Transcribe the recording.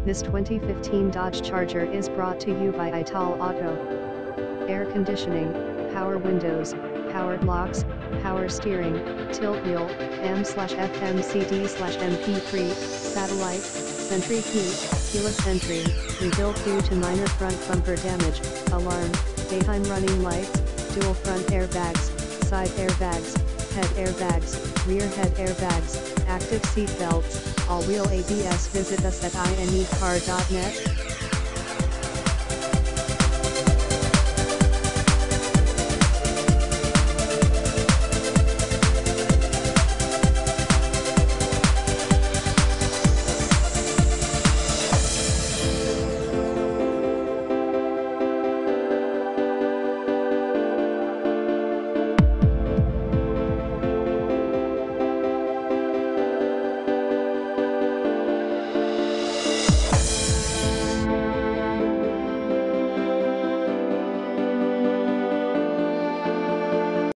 This 2015 Dodge Charger is brought to you by Ital Auto. Air conditioning, power windows, powered locks, power steering, tilt wheel, AM/FM CD/MP3, satellite, Sentry heat, keyless entry, rebuilt due to minor front bumper damage, alarm, daytime running lights, dual front airbags, side airbags, head airbags, rear head airbags, active seat belts, all-wheel ABS. Visit us at imecar.net.